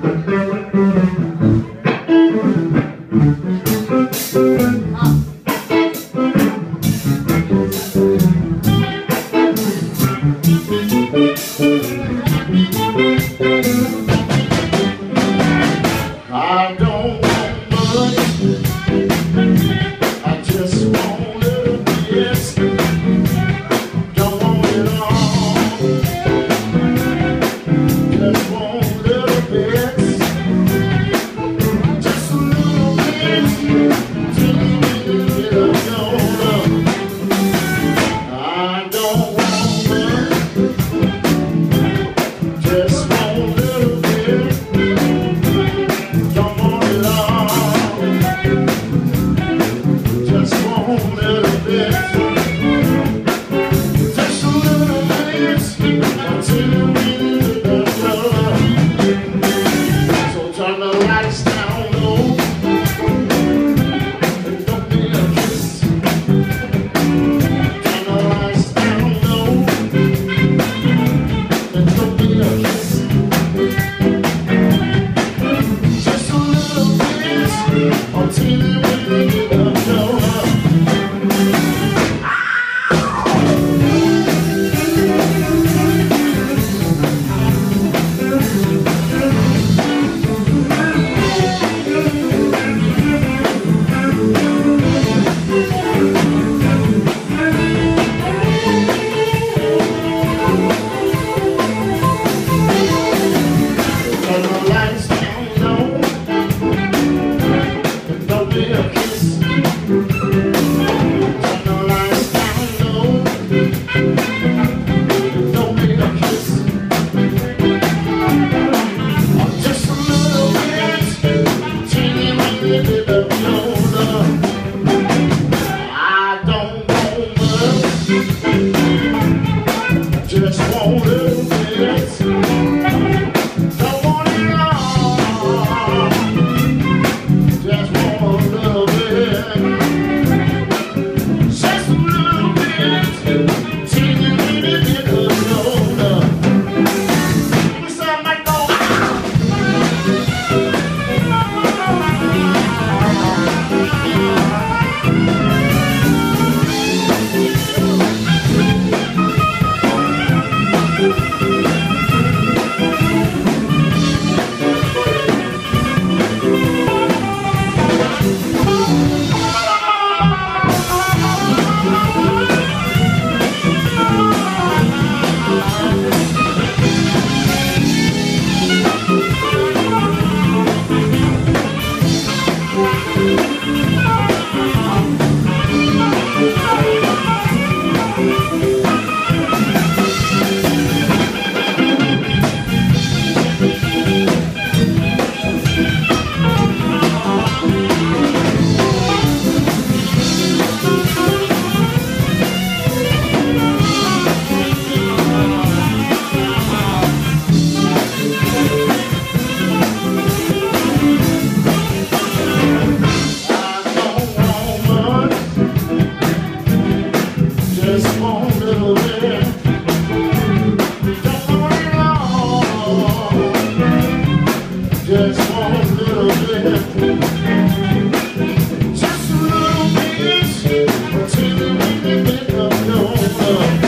I don't want much, I just want a little bit. Don't want it all, just want a little bit. Just a little bit, till you get up your love. I don't want much, just want a little bit. Don't want it all, just want a little bit. Just a little bit, until we get up your love. So turn the lights down low, and don't be a kiss. Turn the lights down low, and don't be a kiss. Just a little bit, until we get up your love. Turn the lights down low, and don't be a kiss. Turn the lights down low, and don't be a kiss. Just a little bit, till you get up your love. I don't want much, just want a little bit. Don't want it all, just want a little bit. Just a little bit, till you really get up your love. Give me some, Michael. Just want a little bit. Don't want it all, just want a little bit. Just a little bit, until we get up your love.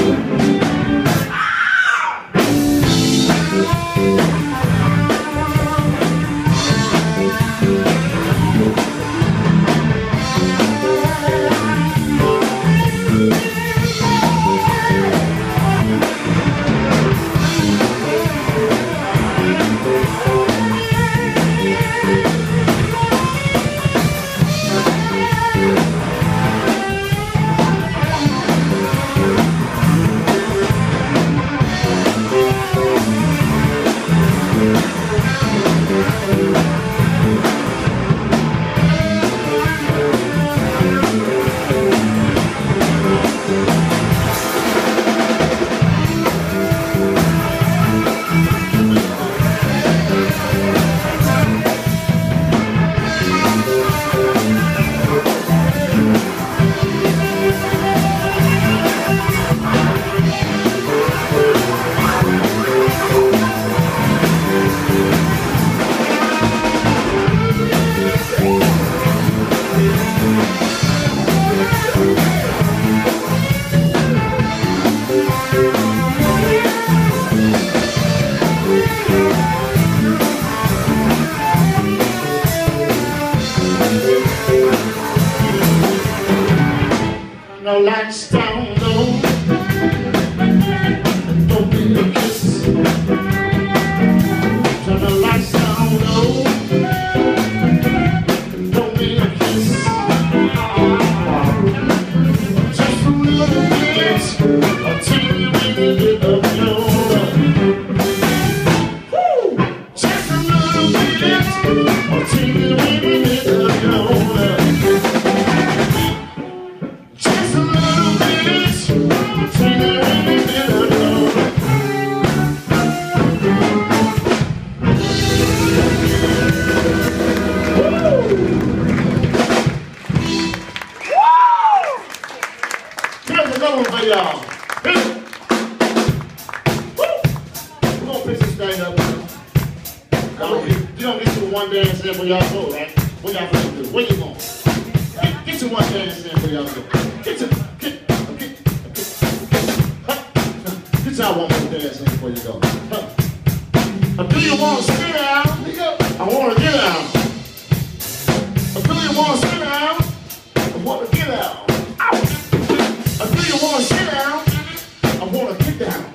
lights down low. Don't be a kiss. Turn the lights down low. Don't be a kiss. Just a little bit, a teeny weeny bit of your love. Just a little bit, a teeny weeny bit of your love. Just a little bit, a teeny weeny bit of your love. Here's another one for y'all. We're gonna fix this thing up. You don't get to one dance in for y'all go, right? What y'all gonna do? Where you going? Get to one dance in for y'all go. Get y'all one more dance in before you go. Do you want to sit down? I want to get out. Do you want to sit down? I want to get out. Do you want to sit down? I want to get down.